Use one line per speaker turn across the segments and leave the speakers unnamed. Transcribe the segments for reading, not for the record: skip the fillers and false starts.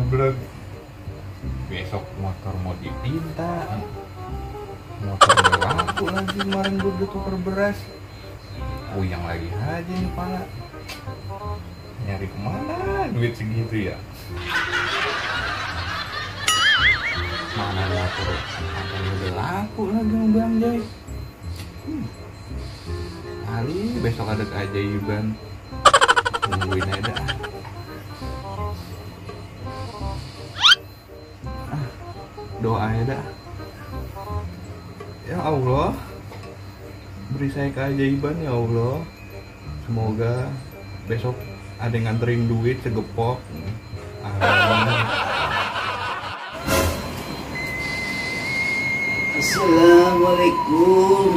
nabrak. Besok motor mau dipinta, motor udah laku lagi. Kemarin gue udah tukar beras, uyang lagi aja nih pala. Nyari kemana duit segitu ya? Mana motor udah laku lagi sama Bang Jai. Kali besok ada keajaiban, tungguin aja dah. Doa ya dah. Ya Allah, beri saya keajaiban ya Allah. Semoga besok ada yang nganterin duit segepok.
Assalamualaikum.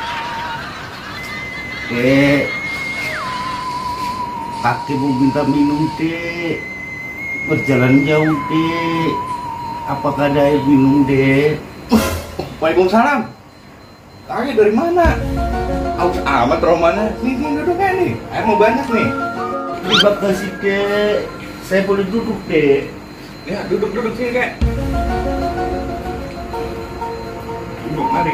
Kakek mau minta minum teh. Berjalan jauh teh. Apakah ada air minum deh?
Waalaikumsalam. Kakek dari mana? Aus amat romana. Nih duduk aja nih. Air mau banyak nih.
Terima kasih deh. Saya boleh duduk deh.
Ya duduk sini kek. Duduk mari.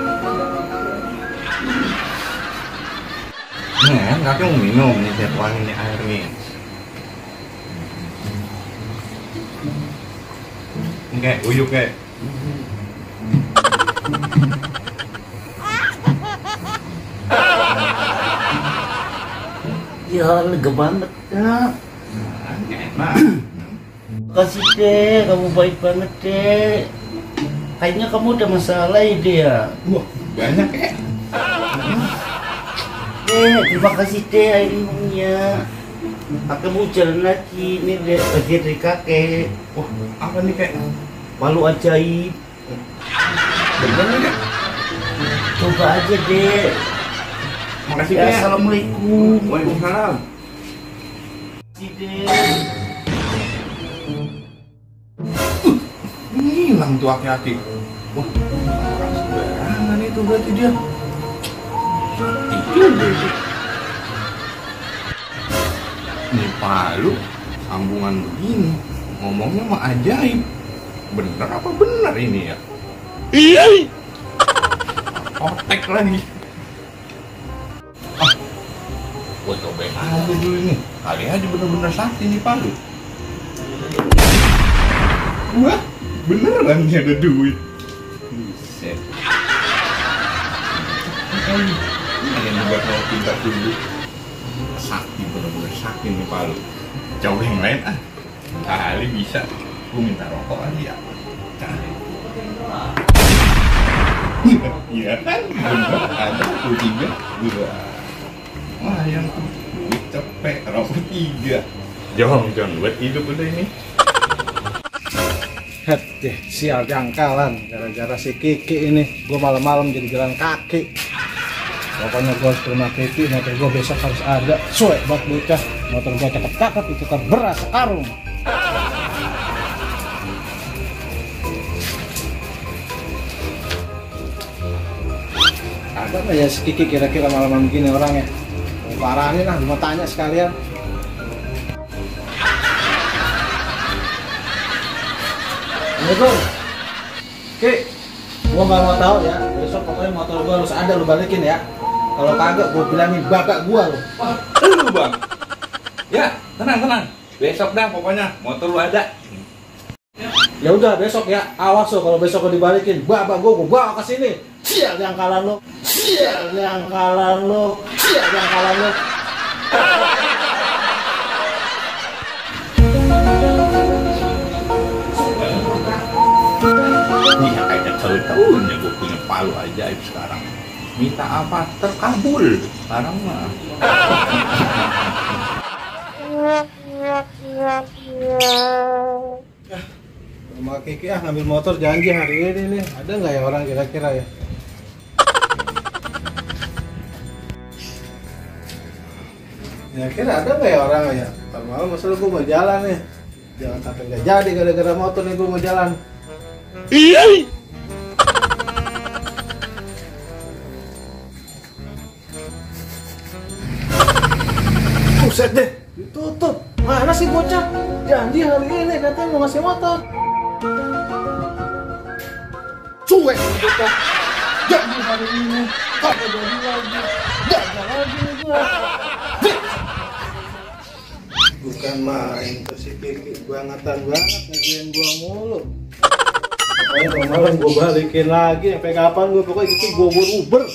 Nih kakek mau minum nih, saya tuangin nih air nih. Kayak uyuk kayak.
Ya lega banget ya.
Enak.
Kasih deh, kamu baik banget deh. Kayaknya kamu ada masalah ya deh ya.
Wah banyak ya.
Terima kasih deh air minumnya. Kakek mau jalan lagi, ini bagian dari kakek.
Wah apa nih kayak?
Palu ajaib.
Bener nggak?
Coba aja deh.
Makasih
Ya,
ya.
assalamualaikum.
Waalaikumsalam.
Kasih deh.
Hilang tuh aki-aki. Wah orang sembarangan itu berarti dia. Tidur deh. Ini Palu sambungan begini, ngomongnya mah ajaib. Bener apa bener ini ya? Iya. Otek lagi. Gua cobain aja dulu nih. Kali aja bener-bener sakti nih Palu. Wah, beneran nih ada duit. Buset. Yang juga mau pinta dulu. Sakti, bener-bener sakti nih Palu. Coba yang lain ah. Kali bisa. Gue minta rokok aja ya. Cari. Iya kan? Bener ada rokok 3. Wah yang tuh duit cepet rokok 3. Jong buat hidup udah ini.
Het deh, sial jangkalan gara-gara si Kiki ini. Gue malam-malam jadi jalan kaki. Pokoknya gue harus ke rumah Kiki, motor gue besok harus ada. Suek buat bocah, motor gue cakep-cakep itu kan beras sekarung. Ada nggak ya si Kiki kira-kira malam-malam begini orangnya? Parahin lah, mau tanya sekalian. Assalamualaikum. Ki, gua nggak mau tahu ya. Besok pokoknya motor gua harus ada, lu balikin ya. Kalau kagak, gua bilangin bapak gua lu.
Wah, lu bang. Ya, tenang. Besok dah pokoknya motor lu ada.
Ya udah besok ya. Awas lo kalau besok gua dibalikin, bapak gua bawa ke sini. Sial yang kalah lu. Sial yang kalah lu. Sial yang kalah lu.
Nih kayak tahun-tahunnya gue punya Palu ajaib sekarang. Minta apa terkabul sekarang mah.
Rumah Kiki ngambil motor janji hari ini nih. Ada nggak ya orang kira-kira ya? Ya kira ada nggak ya orang ya? Ntar malam masalah gue mau jalan nih. Jangan sampai nggak jadi gara-gara motor nih gue mau jalan. Iya. Buset deh, ditutup. Mana sih bocah? Janji hari ini katanya mau ngasih motor. Cuek kita. Janji hari ini kagak jadi lagi. Gagal lagi nih gua. Bukan main tuh si Kiki, bangetan banget ngerjain gua mulu. Makanya malam gua balikin lagi, sampai kapan gua pokoknya gitu gua uber.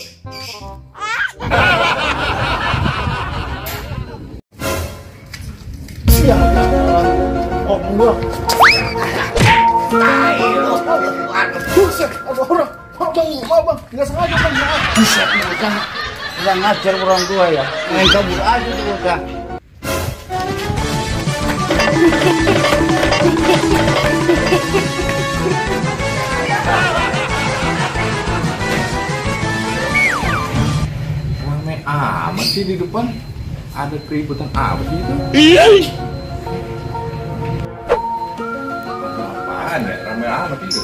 Siap jalan, ngomong gua. Buset, ada orang. Bang, nggak sengaja bang.
Buset nih bocah, kurang ngajar orang tua ya. Main kabur aja tuh bocah.
Rame amat sih di depan. Ada keributan apa sih itu? Apaan ya? Rame amat itu.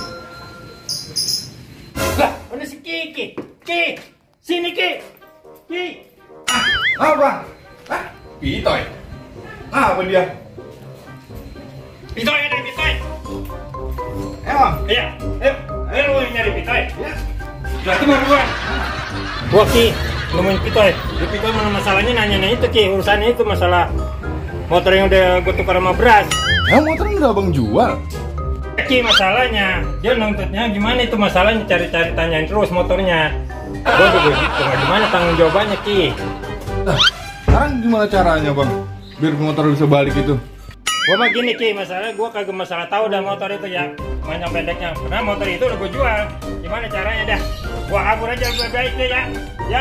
Lah, ada si Kiki. Ki, sini Ki. Ki.
Apa? Ah, Pitoy. Apa dia?
Pitoy ada Pitoy.
Emang?
Iya, ayo lu yang nyari Pitoy.
Ya.
Berarti mau buruan. Wah Ki, ngomongin Pitoy. Di Pitoy mana masalahnya nanya itu Ki, urusannya itu masalah motor yang udah gue tukar sama beras.
Motor udah abang jual?
Ki masalahnya, dia nuntutnya gimana itu masalahnya, cari-cari tanyain terus motornya. Gue juga gitu, gimana tanggung jawabannya Ki?
Nah, sekarang gimana caranya bang? Biar motor bisa balik itu?
Gue mah gini Ki, masalah gue kagak masalah tahu dah motor itu ya, panjang pendeknya. Karena motor itu udah gue jual. Gimana caranya dah? Gue kabur aja lebih baik deh ya. Ya.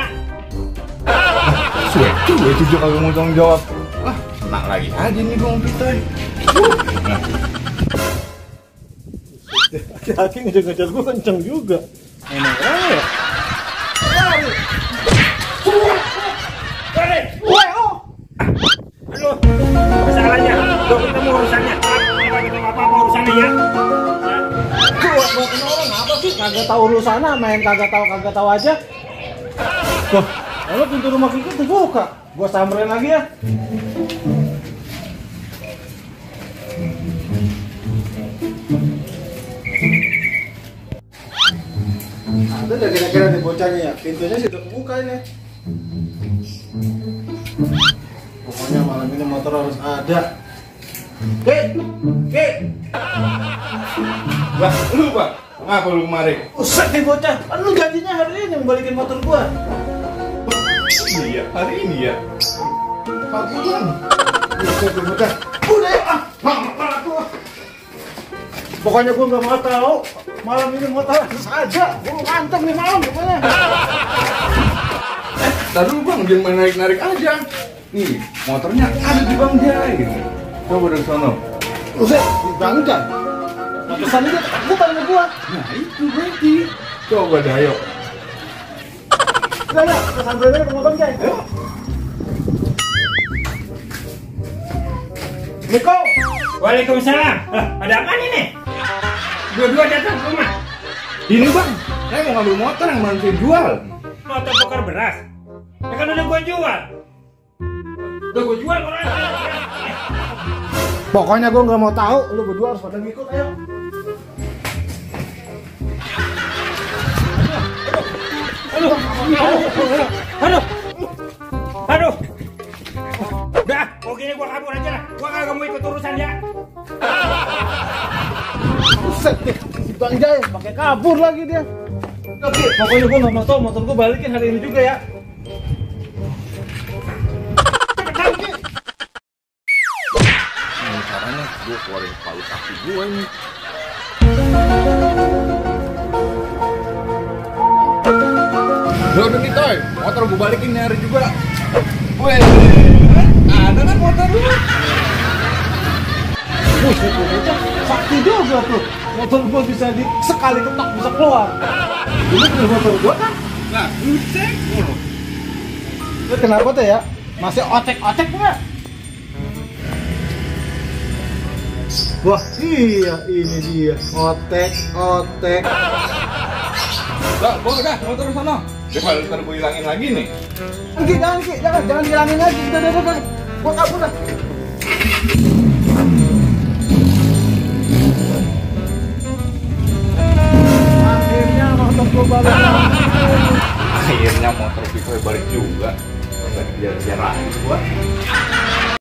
Suwe itu juga kagak mau tanggung jawab. Wah, enak lagi aja nih bang Pitoy.
Hati-hati ngejar-ngejar gua kenceng juga. Enak ya.
Lari. Aduh, masalahnya. Gue ketemu urusannya. Apa kita apa urusannya ya?
Gua kena orang apa sih? Kagak tahu urusannya, main kagak tahu aja. Tuh, lalu pintu rumah Kiki terbuka. Gua samperin lagi ya. Ada udah kira-kira di bocahnya ya, pintunya sih udah kebuka ini. Pokoknya malam ini motor harus ada. Ki.
Bah, lu bang, ngapa lu kemari?
Usah nih bocah, kan lu janjinya hari ini membalikin motor gua.
Iya, hari ini ya. Pagi bang.
Usah nih bocah. Udah ya, malah tuh. Pokoknya gua nggak mau tahu. Malam ini motor harus ada. Gua ngantem nih malam pokoknya.
Tadi lu bang, jangan main narik-narik aja. Nih, motornya ada di Bang Jai. Coba dari sana.
Usah, di Bang Jai. Nah, kesan itu bukan sama gua.
Nah, itu berarti. Coba dah, ayo.
Udah ya, kesan berada ke Bang Jai. Ayo. Miko.
Waalaikumsalam. Ada apa nih nih? Dua-dua datang ke rumah.
Ini bang, saya mau ngambil motor yang belum saya jual.
Motor bokar beras. Ya kan udah gua jual. Udah gua jual orang.
Pokoknya gua nggak mau tahu. Lu berdua harus pada ngikut, ayo.
Aduh. Dah, kok gini gua kabur aja lah. Gua kagak mau ikut urusan ya.
Buset deh, si Bang Jai pakai kabur lagi dia. Oke, pokoknya gua nggak mau tahu motor gua balikin hari ini juga ya.
Ini caranya gue keluarin palu kaki gue ini. Udah nih Toy, motor gue balikin nih hari juga. Weh, ada kan motor lu?
Buset tuh, bocah sakti juga tuh. Motor gua bisa sekali ketok bisa keluar. Ini punya motor gua kan?
Nah, lu cek mulu.
Lu kenapa tuh ya? Masih otek-otek nggak? Wah iya ini dia otek.
Dah, motor sana. Coba ntar gue hilangin lagi nih.
Jangan hilangin lagi. Udah. Gua kabur dah.
motor Viko balik juga. Nggak dikejar-kejar lagi gua.